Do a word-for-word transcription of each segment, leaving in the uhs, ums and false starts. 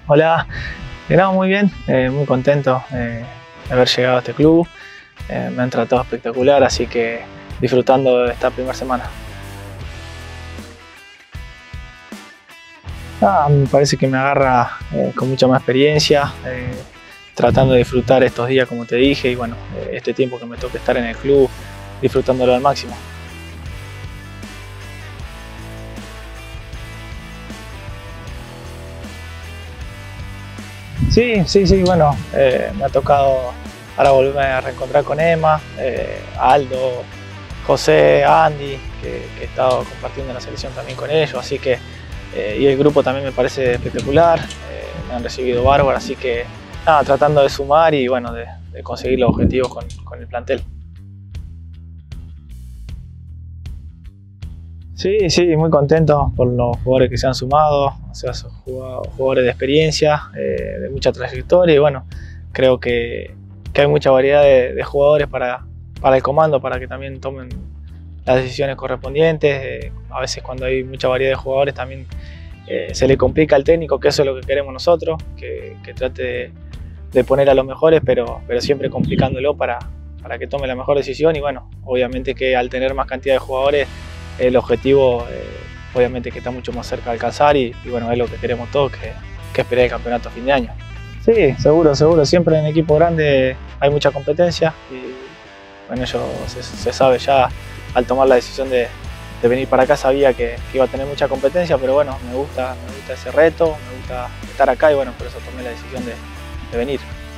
Hola, eh, no, muy bien, eh, muy contento eh, de haber llegado a este club. Eh, me han tratado espectacular, así que disfrutando de esta primera semana. Ah, me parece que me agarra eh, con mucha más experiencia, eh, tratando de disfrutar estos días como te dije y bueno, eh, este tiempo que me toca estar en el club, disfrutándolo al máximo. Sí, sí, sí, bueno, eh, me ha tocado ahora volverme a reencontrar con Emma, eh, Aldo, José, Andy, que, que he estado compartiendo en la selección también con ellos, así que, eh, y el grupo también me parece espectacular, eh, me han recibido bárbaro, así que nada, tratando de sumar y bueno, de, de conseguir los objetivos con, con el plantel. Sí, sí, muy contento por los jugadores que se han sumado, o sea, son jugadores de experiencia, eh, de mucha trayectoria y bueno, creo que, que hay mucha variedad de, de jugadores para, para el comando, para que también tomen las decisiones correspondientes. Eh, a veces cuando hay mucha variedad de jugadores también eh, se le complica al técnico, que eso es lo que queremos nosotros, que, que trate de, de poner a los mejores, pero, pero siempre complicándolo para, para que tome la mejor decisión y bueno, obviamente que al tener más cantidad de jugadores el objetivo eh, obviamente que está mucho más cerca de alcanzar y, y bueno, es lo que queremos todos, que, que esperar el campeonato a fin de año. Sí, seguro, seguro, siempre en equipo grande hay mucha competencia y bueno, eso se, se sabe ya al tomar la decisión de, de venir para acá, sabía que, que iba a tener mucha competencia, pero bueno, me gusta, me gusta ese reto, me gusta estar acá y bueno, por eso tomé la decisión de, de venir.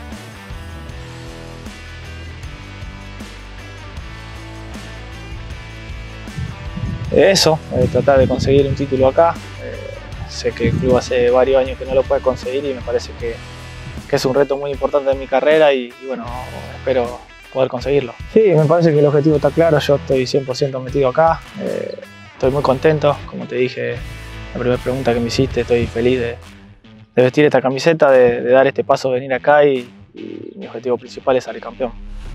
Eso, eh, tratar de conseguir un título acá. Eh, sé que el club hace varios años que no lo puede conseguir y me parece que, que es un reto muy importante en mi carrera y, y bueno, espero poder conseguirlo. Sí, me parece que el objetivo está claro, yo estoy cien por ciento metido acá, eh, estoy muy contento, como te dije, la primera pregunta que me hiciste, estoy feliz de, de vestir esta camiseta, de, de dar este paso, de venir acá y, y mi objetivo principal es salir campeón.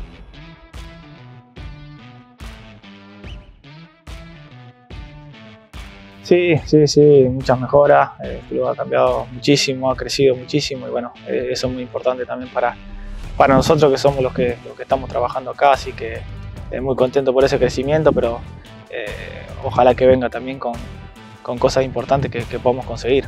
Sí, sí, sí, muchas mejoras, el club ha cambiado muchísimo, ha crecido muchísimo y bueno, eh, eso es muy importante también para, para nosotros que somos los que, los que estamos trabajando acá, así que eh, muy contento por ese crecimiento, pero eh, ojalá que venga también con, con cosas importantes que, que podamos conseguir.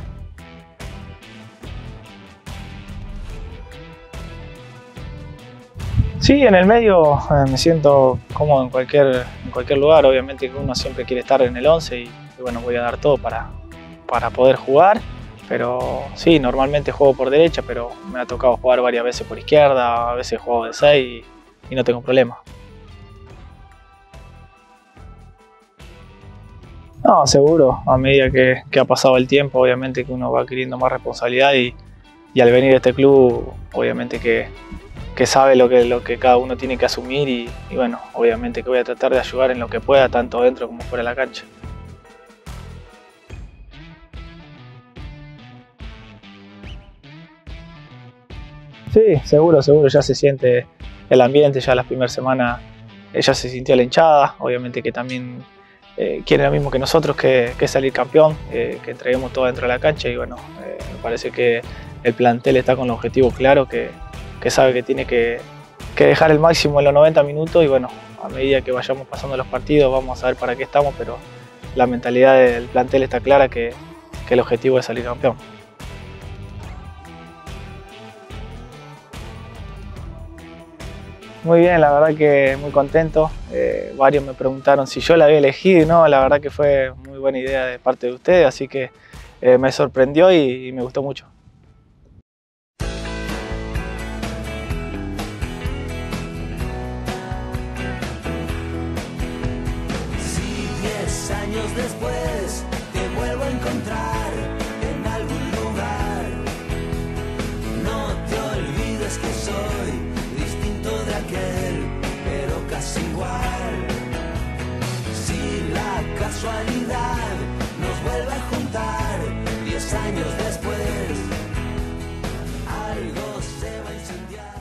Sí, en el medio eh, me siento cómodo en cualquier, en cualquier lugar, obviamente que uno siempre quiere estar en el once y, y bueno, voy a dar todo para, para poder jugar, pero sí, normalmente juego por derecha, pero me ha tocado jugar varias veces por izquierda, a veces juego de seis y, y no tengo problema. No, seguro, a medida que, que ha pasado el tiempo, obviamente que uno va adquiriendo más responsabilidad y, y al venir a este club, obviamente que que sabe lo que, lo que cada uno tiene que asumir y, y bueno, obviamente que voy a tratar de ayudar en lo que pueda, tanto dentro como fuera de la cancha. Sí, seguro, seguro, ya se siente el ambiente, ya las primeras semanas eh, ya se sintió la hinchada, obviamente que también eh, quiere lo mismo que nosotros, que, que salir campeón, eh, que entreguemos todo dentro de la cancha y bueno, eh, me parece que el plantel está con el objetivo claro, que, que sabe que tiene que, que dejar el máximo en los noventa minutos y bueno, a medida que vayamos pasando los partidos vamos a ver para qué estamos, pero la mentalidad del plantel está clara que, que el objetivo es salir campeón. Muy bien, la verdad que muy contento. Eh, varios me preguntaron si yo la había elegido y no, la verdad que fue muy buena idea de parte de ustedes, así que eh, me sorprendió y, y me gustó mucho. Años después te vuelvo a encontrar en algún lugar. No te olvides que soy distinto de aquel, pero casi igual. Si la casualidad nos vuelve a juntar, diez años después, algo se va a incendiar.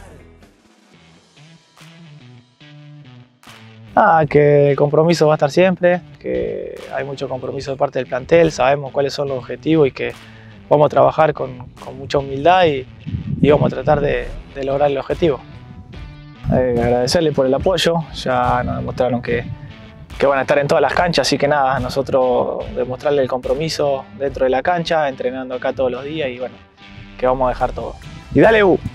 Ah, que el compromiso va a estar siempre, que hay mucho compromiso de parte del plantel, sabemos cuáles son los objetivos y que vamos a trabajar con, con mucha humildad y, y vamos a tratar de, de lograr el objetivo. Eh, agradecerles por el apoyo, ya nos demostraron que, que van a estar en todas las canchas, así que nada, nosotros demostrarle el compromiso dentro de la cancha, entrenando acá todos los días y bueno, que vamos a dejar todo. Y dale U.